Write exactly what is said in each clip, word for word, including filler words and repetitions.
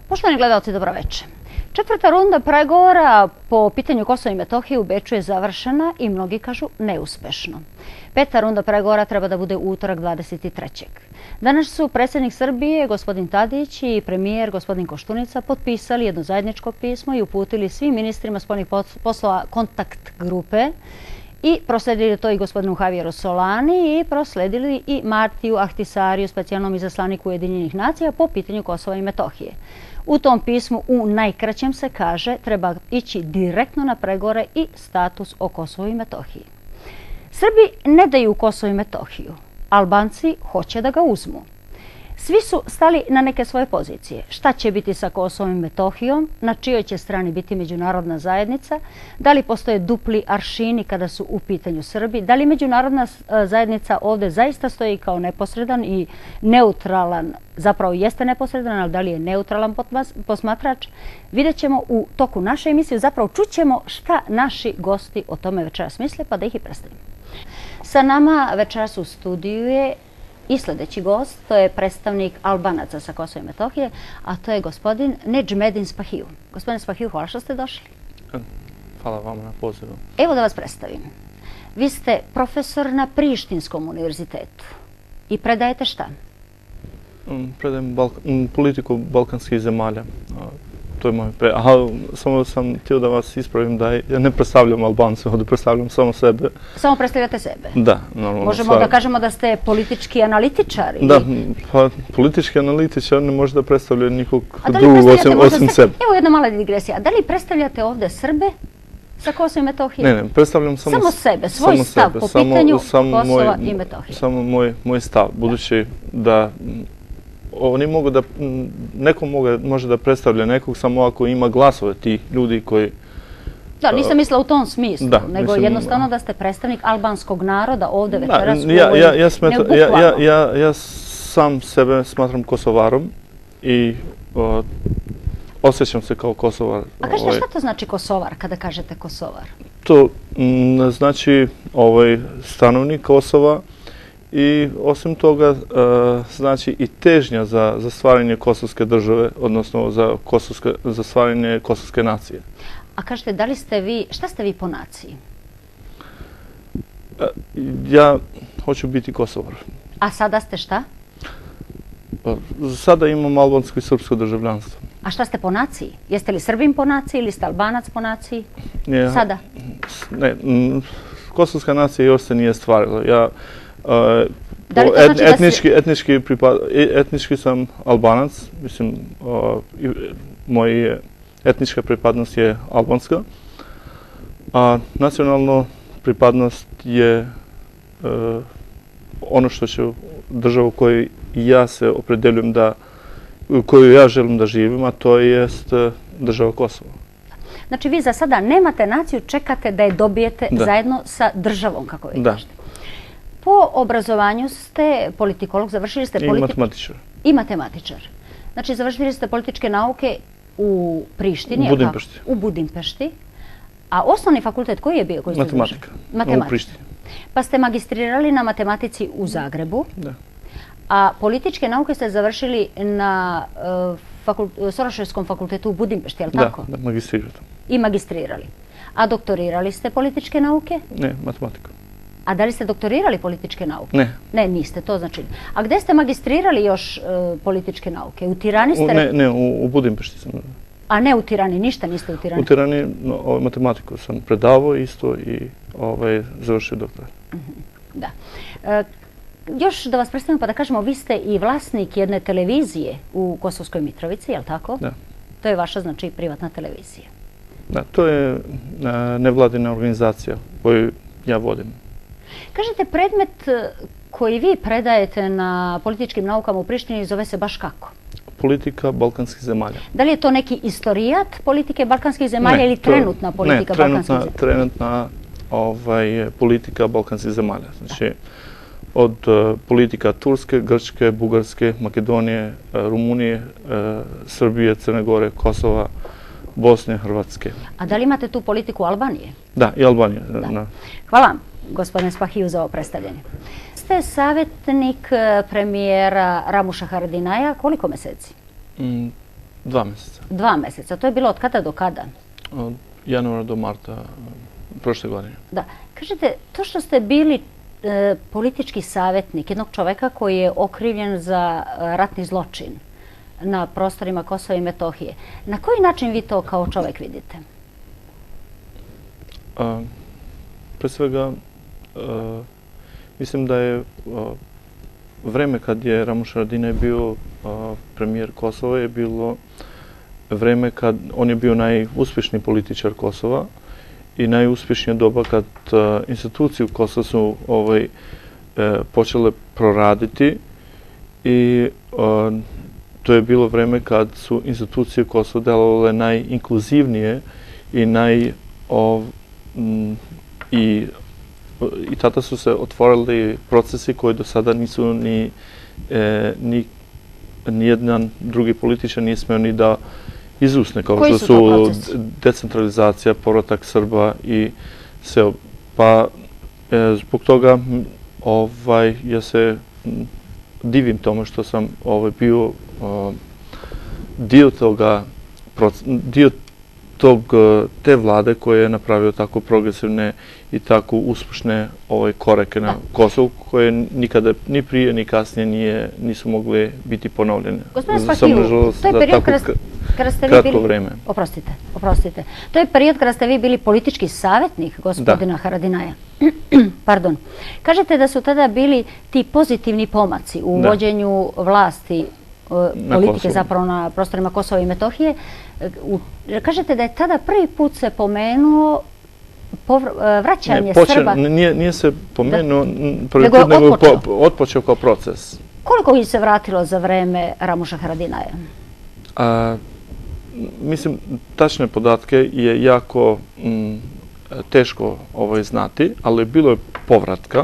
Poštovani gledalci, dobro večer. Četvrta runda pregovora po pitanju Kosova i Metohije u Beču je završena i mnogi kažu neuspešno. Peta runda pregovora treba da bude u utorak dvadeset trećeg Danas su predsjednik Srbije, gospodin Tadić, i premijer, gospodin Koštunica, potpisali jedno zajedničko pismo i uputili svim ministrima spoljnih poslova kontakt grupe i prosledili to i gospodinu Javieru Solani i prosledili i Martiju Ahtisariju, specijalnom izaslaniku Ujedinjenih nacija po pitanju Kosova i Metohije. U tom pismu u najkraćem se kaže treba ići direktno na pregovore i status o Kosovu i Metohiji. Srbi ne daju Kosovo i Metohiju, Albanci hoće da ga uzmu. Svi su stali na neke svoje pozicije. Šta će biti sa Kosovom i Metohijom, na čijoj će strani biti međunarodna zajednica, da li postoje dupli aršini kada su u pitanju Srbi, da li međunarodna zajednica ovdje zaista stoji kao neposredan i neutralan, zapravo jeste neposredan, ali da li je neutralan posmatrač, vidjet ćemo u toku naše emisije, zapravo čućemo šta naši gosti o tome večeras misle, pa da ih i predstavimo. Sa nama večeras u studiju je i sljedeći gost, to je predstavnik Albanaca sa Kosova i Metohije, a to je gospodin Nedžmedin Spahiju. Gospodin Spahiju, hvala što ste došli. Hvala vam na pozivu. Evo da vas predstavim. Vi ste profesor na Prištinskom univerzitetu i predajete šta? Predajem politiku balkanskih zemalja. To je moj pre... Aha, samo sam htio da vas ispravim da ja ne predstavljam Albance, ovdje predstavljam samo sebe. Samo predstavljate sebe? Da, normalno. Možemo da kažemo da ste politički analitičar? Da, pa politički analitičar ne može da predstavlja nikog drugog osim sebe. Evo jedna mala digresija. Da li predstavljate ovdje Srbe sa Kosova i Metohije? Ne, ne, predstavljam samo Samo sebe, svoj stav po pitanju Kosova i Metohije. Samo moj stav, budući da oni mogu da, neko može da predstavlja nekog samo ako ima glasove tih ljudi koji... Da, nisam mislila u tom smislu, nego jednostavno da ste predstavnik albanskog naroda ovdje večeras u ovoj neobukvalno. Ja sam sebe smatram Kosovarom i osjećam se kao Kosovar. A kažete šta to znači Kosovar kada kažete Kosovar? To znači stanovnik Kosova. I osim toga, znači i težnja za stvaranje kosovske države, odnosno za stvaranje kosovske nacije. A kažete, da li ste vi, šta ste vi po naciji? Ja hoću biti Kosovar. A sada ste šta? Sada imam albansko i srpsko državljanstvo. A šta ste po naciji? Jeste li Srbin po naciji ili ste Albanac po naciji? Sada? Ne, kosovska nacija još se nije stvarila. Ja etnički sam Albanac, mislim, moja etnička pripadnost je albanska, a nacionalna pripadnost je ono što će država u kojoj ja se opredeljujem da, u kojoj ja želim da živim, a to je država Kosova. Znači vi za sada nemate naciju, čekate da je dobijete zajedno sa državom, kako vi kažete. Po obrazovanju ste politikolog, završili ste... I matematičar. I matematičar. Znači, završili ste političke nauke u Prištini. U Budimpešti. U Budimpešti. A osnovni fakultet koji je bio? Matematika. Matematika. U Prištini. Pa ste magistrirali na matematici u Zagrebu. Da. A političke nauke ste završili na Soroševskom fakultetu u Budimpešti, je li tako? Da, magistrirali. I magistrirali. A doktorirali ste političke nauke? Ne, matematiku. A da li ste doktorirali političke nauke? Ne. Ne, niste, to znači. A gde ste magistrirali još političke nauke? U Tirani ste... Ne, ne, u Budimpešti sam. A ne u Tirani, ništa niste u Tirani? U Tirani matematiku sam predavao isto i završio doktorat. Da. Još da vas predstavimo pa da kažemo, vi ste i vlasnik jedne televizije u Kosovskoj Mitrovici, je li tako? Da. To je vaša, znači, privatna televizija. Da, to je nevladina organizacija koju ja vodim. Kažete, predmet koji vi predajete na političkim naukama u Prištini zove se baš kako? Politika balkanskih zemalja. Da li je to neki istorijat politike balkanskih zemalja ili trenutna politika balkanskih zemalja? Ne, trenutna politika balkanskih zemalja. Znači, od politika Turske, Grčke, Bugarske, Makedonije, Rumunije, Srbije, Crne Gore, Kosova, Bosne, Hrvatske. A da li imate tu politiku Albanije? Da, i Albanije. Hvala vam, gospodine Spahiju, za ovo predstavljanje. Ste savjetnik premijera Ramuša Haradinaja koliko meseci? Dva mjeseca. Dva mjeseca. To je bilo od kada do kada? Od januara do marta prošle godine. Da. Kažete, to što ste bili e, politički savjetnik jednog čoveka koji je okrivljen za ratni zločin na prostorima Kosova i Metohije, na koji način vi to kao čovek vidite? A, pre svega, a, mislim da je a, vreme kad je Ramuš Haradinaj bio a, premijer Kosova je bilo vreme kad on je bio najuspješniji političar Kosova i najuspješnija doba kad a, institucije u Kosova su ovaj, e, počele proraditi i a, to je bilo vreme kad su institucije u Kosova delovale najinkluzivnije i naj ov, m, i i tada su se otvorili procesi koji do sada nisu ni e, ni nijedan drugi političar nije smeo ni da izusne, kao što su decentralizacija, povratak Srba i sve. Pa e, zbog toga ovaj, ja se divim tome što sam ovaj, bio o, dio toga, dio tog, te vlade koje je napravio tako progresivne i tako uspešne ovaj, korake na Kosovu, koje nikada ni prije ni kasnije nije, nisu mogli biti ponovljene. Gospodine Spahiju, to je period kada, kada ste vi bili... vreme. Oprostite, oprostite. To je period kada ste vi bili politički savjetnik gospodina da. Haradinaja. Pardon. Kažete da su tada bili ti pozitivni pomaci u da. vođenju vlasti politike zapravo na prostorima Kosova i Metohije. Kažete da je tada prvi put se pomenuo vraćanje ne, počeo, Srba... Nije, nije se pomenuo prvi nego put, nego otpočeo. Po, otpočeo kao proces. Koliko ih se vratilo za vreme Ramuša Haradinaja? A, mislim, tačne podatke je jako m, teško ovaj, znati, ali bilo je povratka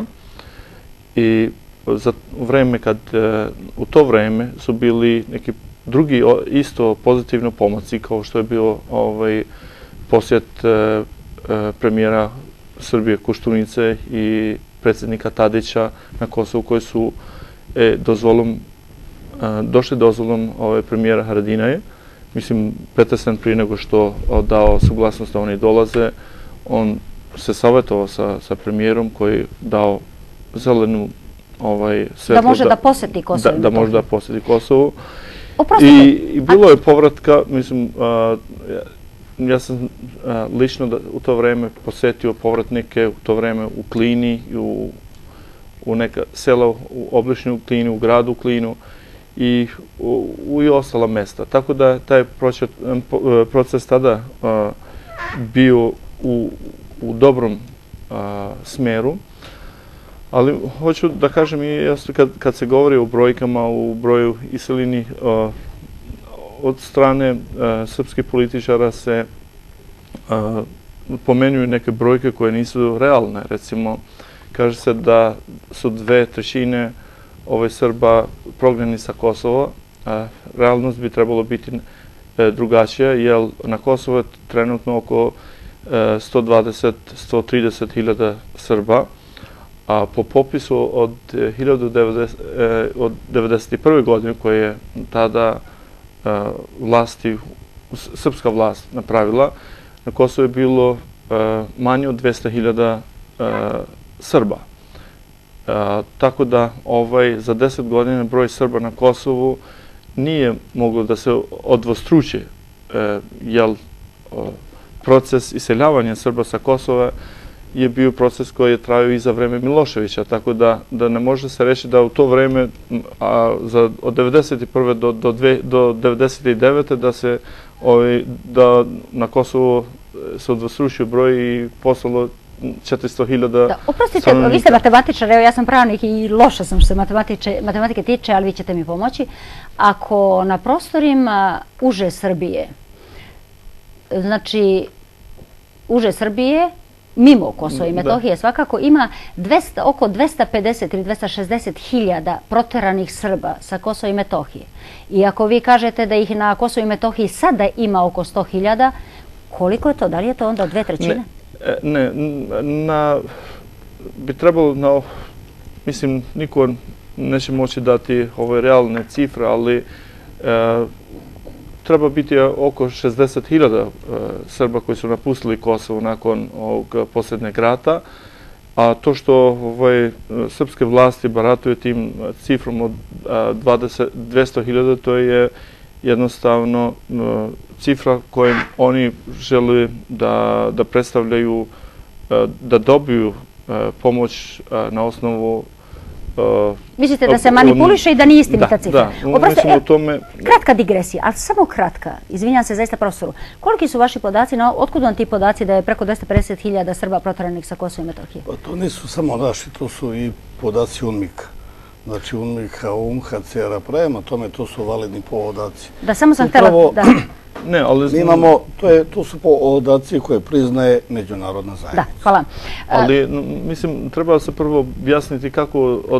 i za vreme kad, u to vreme su bili neki drugi isto pozitivno pomoci, kao što je bio ovaj, posjet premijera Srbije Koštunice i predsjednika Tadića na Kosovu, koji su e, dozvolom, a, došli dozvolom ovaj, premijera Haradinaja. Mislim, pretresan prije nego što dao suglasnost da oni dolaze, on se savjetovao sa, sa premijerom koji je dao zelenu ovaj, svetlo, da može da, da posjeti Kosovo. Da, da može da posjeti Kosovo. Oprostite. I, i bilo je povratka, mislim, a, ja sam a, lično da, u to vreme posjetio povratnike, u to vreme u Klini, u, u neka sela u obližnju Klini, u gradu u Klinu i u, u i ostala mesta. Tako da taj proces, proces tada a, bio u, u dobrom a, smjeru. Ali hoću da kažem i kad, kad se govori o brojkama, u broju iselini, uh, od strane uh, srpskih političara se uh, pomenjuju neke brojke koje nisu realne. Recimo, kaže se da su dve trećine ove Srba prognani sa Kosova. Uh, realnost bi trebalo biti uh, drugačija, jer na Kosovo je trenutno oko uh, sto dvadeset do sto trideset hiljada Srba. A po popisu od hiljadu devedeset prve. godine, koje je tada vlasti, srpska vlast napravila, na Kosovo je bilo manje od dvesta hiljada Srba. Tako da ovaj, za deset godina broj Srba na Kosovu nije moglo da se odvostruči, jer proces iseljavanja Srba sa Kosova je bio proces koji je trajao i za vreme Miloševića, tako da, da ne može se reći da u to vreme, a za, od devedeset prve. do, do, dve, do devedeset devete. da se ovaj, da na Kosovu se odvostručio broj i poslalo četiristo hiljada. Oprostite, vi ste matematičar, evo ja sam pravnik i loša sam što se matematike tiče, ali vi ćete mi pomoći. Ako na prostorima uže Srbije, znači uže Srbije, mimo Kosova i Metohije svakako, ima dvesta, oko dvesta pedeset ili dvesta šezdeset hiljada proteranih Srba sa Kosova i Metohije. I ako vi kažete da ih na Kosovu i Metohiji sada ima oko sto hiljada, koliko je to? Da li je to onda dve trećine? Ne, ne na, bi trebalo, na, mislim, niko neće moći dati ove realne cifre, ali e, treba biti oko šezdeset hiljada Srba koji su napustili Kosovo nakon ovog posljednjeg rata, a to što ovaj, srpske vlasti baratuje tim cifrom od dvesta hiljada, to je jednostavno cifra kojim oni žele da, da predstavljaju, da dobiju pomoć na osnovu... Mislite da se manipuliše i da nije istinita cifra? Da, mislim o tome... Kratka digresija, ali samo kratka. Izvinjam se zaista profesoru. Koliki su vaši podaci, otkud vam ti podaci da je preko dvesta pedeset hiljada Srba proteranih sa Kosova i Metohije? Pa to nisu samo naši, to su i podaci UNMIK-a. Znači UNMIK-a, U N H C R-a, prema tome to su validni podaci. Da, samo sam htjela... Ne, ali... Mi imamo, to, je, to su podaci koje priznaje međunarodna zajednica. Da, hvala. Ali, mislim, treba se prvo objasniti kako od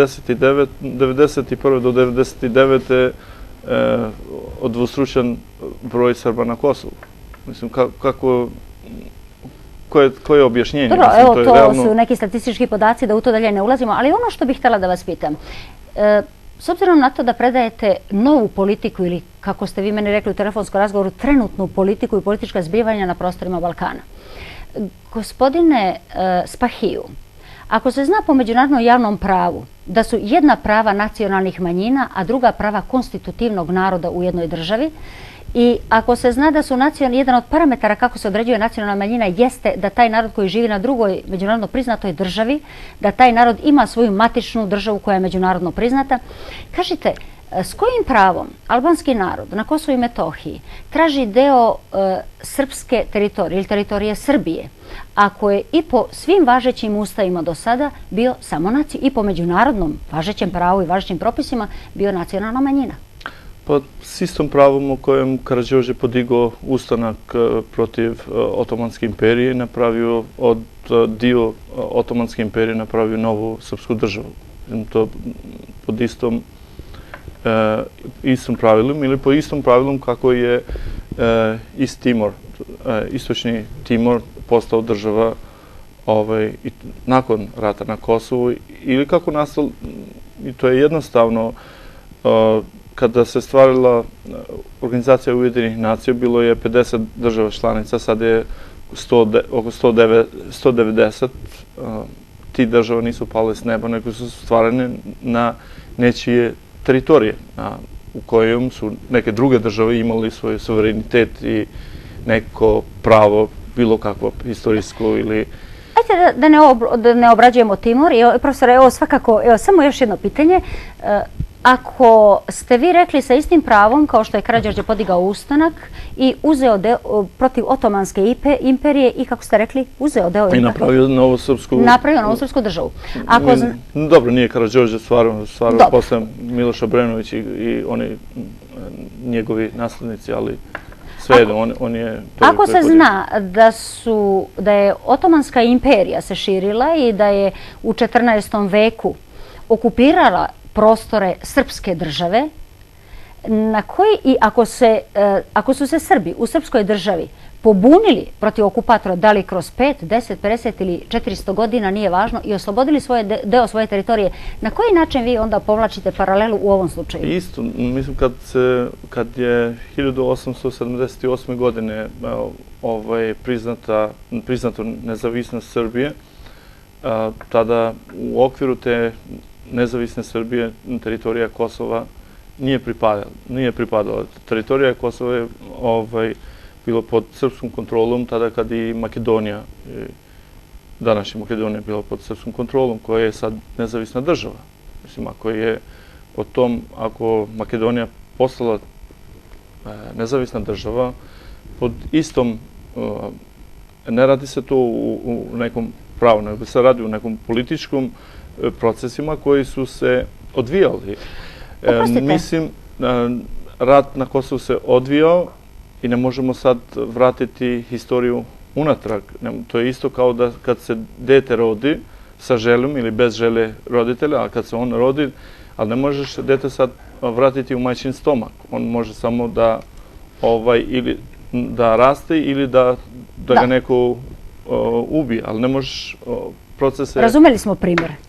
devedeset prve do devedeset devete e, odvostručen broj Srba na Kosovu. Mislim, kako... Koje, koje je objašnjenje? Dobro, mislim, evo, to, to realno... su neki statistički podaci, da u to dalje ne ulazimo, ali ono što bih htjela da vas pitam, e, s obzirom na to da predajete novu politiku ili, kako ste vi meni rekli u telefonskom razgovoru, trenutnu politiku i politička zbivanja na prostorima Balkana. Gospodine uh, Spahiju, ako se zna po međunarodnom javnom pravu da su jedna prava nacionalnih manjina, a druga prava konstitutivnog naroda u jednoj državi, i ako se zna da su nacionalni, jedan od parametara kako se određuje nacionalna manjina jeste da taj narod koji živi na drugoj međunarodno priznatoj državi, da taj narod ima svoju matičnu državu koja je međunarodno priznata. Kažite, s kojim pravom albanski narod na Kosovu i Metohiji traži deo e, srpske teritorije ili teritorije Srbije, ako je i po svim važećim ustavima do sada bio samo naci, i po međunarodnom važećem pravu i važećim propisima bio nacionalna manjina? Pa s istom pravom u kojem Karađorđe podigao ustanak protiv Otomanske imperije, napravio od dio Otomanske imperije, napravio novu srpsku državu. To pod istom e, istom pravilom ili po istom pravilom kako je e, East Timor, e, istočni Timor postao država ovaj, i nakon rata na Kosovu, ili kako nastalo, i to je jednostavno, e, kada se stvarila Organizacija Ujedinjenih nacija, bilo je pedeset država članica, sad je oko sto devedeset. Ti država nisu pale s neba, nego su stvarane na nečije teritorije, u kojem su neke druge države imali svoj suverenitet i neko pravo, bilo kakvo historijsko ili... Ajde da ne, da ne obrađujemo Timor. Profesor, evo svakako, evo samo još jedno pitanje. Ako ste vi rekli sa istim pravom, kao što je Karađorđe podigao ustanak i uzeo deo protiv Otomanske imperije i, kako ste rekli, uzeo deo... I napravio novu srpsku... Napravio novu srpsku državu. Ako... Dobro, nije Karađorđe, stvarno, stvarno posle Miloš Obrenović i, i oni njegovi naslednici, ali svejedno, on, on je... Ako se zna da, su, da je Otomanska imperija se širila i da je u četrnaestom veku okupirala prostore srpske države, na koji, i ako, se, ako su se Srbi u srpskoj državi pobunili protiv okupatora, da li kroz pet, deset, pedeset ili četiristo godina, nije važno, i oslobodili svoje deo svoje teritorije, na koji način vi onda povlačite paralelu u ovom slučaju? Isto, mislim kad, se, kad je hiljadu osamsto sedamdeset osme. godine ovaj, priznata, priznata nezavisnost Srbije, a, tada u okviru te nezavisne Srbije teritorija Kosova nije pripadala. Nije pripadala. Teritorija Kosova je ovaj, bilo pod srpskom kontrolom tada kad i Makedonija, današnja Makedonija, bila pod srpskom kontrolom, koja je sad nezavisna država. Mislim, ako je o tom, ako Makedonija postala nezavisna država, pod istom, ne radi se to u, u nekom pravu, nego se radi u nekom političkom procesima koji su se odvijali. Oprostite. Mislim, rat na Kosovu se odvijao i ne možemo sad vratiti historiju unatrag. To je isto kao da kad se dete rodi sa željom ili bez želje roditelja, a kad se on rodi, ali ne možeš dete sad vratiti u majčin stomak. On može samo da, ovaj, ili da raste ili da, da, da. ga neko uh, ubije, ali ne možeš uh, procese... Razumeli smo primjer.